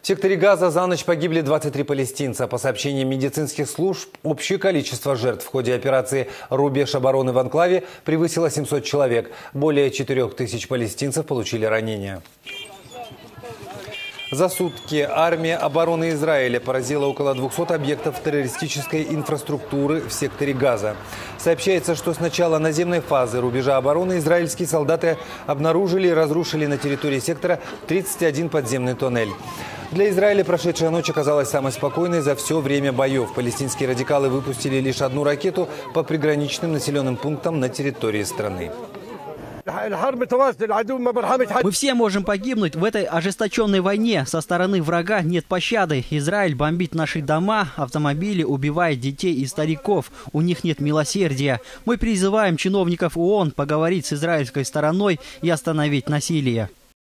В секторе Газа за ночь погибли 23 палестинца. По сообщениям медицинских служб, общее количество жертв в ходе операции «Рубеж обороны» в анклаве превысило 700 человек. Более 4000 палестинцев получили ранения. За сутки армия обороны Израиля поразила около 200 объектов террористической инфраструктуры в секторе Газа. Сообщается, что с начала наземной фазы рубежа обороны израильские солдаты обнаружили и разрушили на территории сектора 31 подземный тоннель. Для Израиля прошедшая ночь оказалась самой спокойной за все время боев. Палестинские радикалы выпустили лишь одну ракету по приграничным населенным пунктам на территории страны. Мы все можем погибнуть в этой ожесточенной войне. Со стороны врага нет пощады. Израиль бомбит наши дома, автомобили, убивает детей и стариков. У них нет милосердия. Мы призываем чиновников ООН поговорить с израильской стороной и остановить насилие.